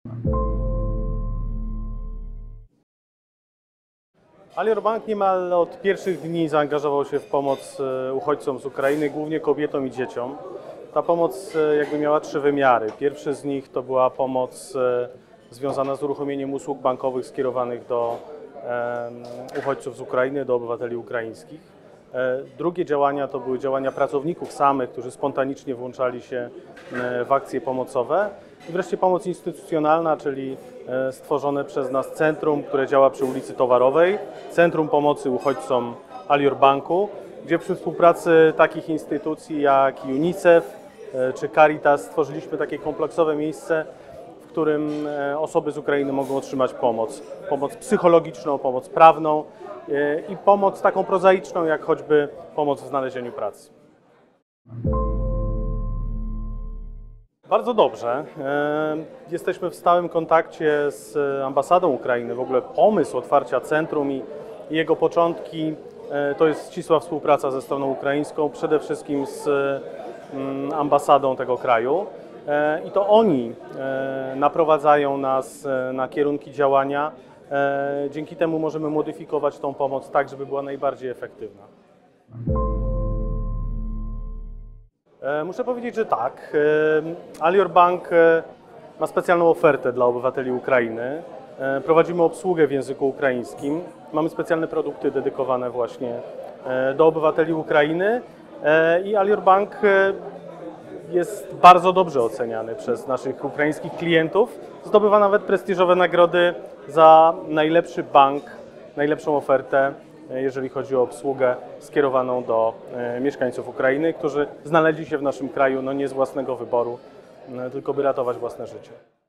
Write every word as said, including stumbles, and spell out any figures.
Alior Bank niemal od pierwszych dni zaangażował się w pomoc uchodźcom z Ukrainy, głównie kobietom i dzieciom. Ta pomoc jakby miała trzy wymiary. Pierwszy z nich to była pomoc związana z uruchomieniem usług bankowych skierowanych do uchodźców z Ukrainy, do obywateli ukraińskich. Drugie działania to były działania pracowników samych, którzy spontanicznie włączali się w akcje pomocowe. I wreszcie pomoc instytucjonalna, czyli stworzone przez nas centrum, które działa przy ulicy Towarowej, Centrum Pomocy Uchodźcom Alior Banku, gdzie przy współpracy takich instytucji jak UNICEF czy Caritas stworzyliśmy takie kompleksowe miejsce, w którym osoby z Ukrainy mogą otrzymać pomoc. Pomoc psychologiczną, pomoc prawną i pomoc taką prozaiczną, jak choćby pomoc w znalezieniu pracy. Bardzo dobrze. Jesteśmy w stałym kontakcie z ambasadą Ukrainy. W ogóle pomysł otwarcia centrum i jego początki to jest ścisła współpraca ze stroną ukraińską, przede wszystkim z ambasadą tego kraju. I to oni naprowadzają nas na kierunki działania. Dzięki temu możemy modyfikować tą pomoc tak, żeby była najbardziej efektywna. Muszę powiedzieć, że tak. Alior Bank ma specjalną ofertę dla obywateli Ukrainy. Prowadzimy obsługę w języku ukraińskim. Mamy specjalne produkty dedykowane właśnie do obywateli Ukrainy i Alior Bank jest bardzo dobrze oceniany przez naszych ukraińskich klientów. Zdobywa nawet prestiżowe nagrody za najlepszy bank, najlepszą ofertę, jeżeli chodzi o obsługę skierowaną do mieszkańców Ukrainy, którzy znaleźli się w naszym kraju no nie z własnego wyboru, tylko by ratować własne życie.